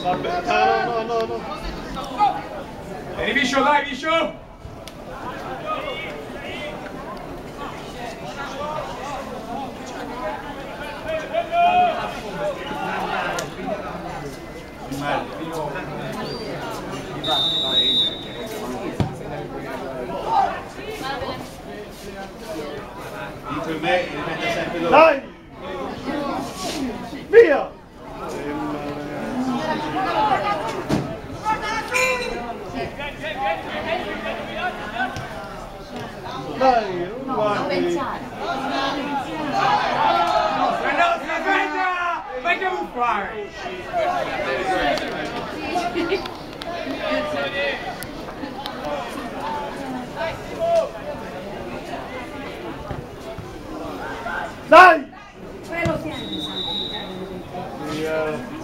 Vabbè, no. Vieni Viscio, dai Viscio! Dico me, li mette sempre loro. Dai! Via! Dai, non guardi! Vai che vuoi fare? Dai! Quello tiene, Via!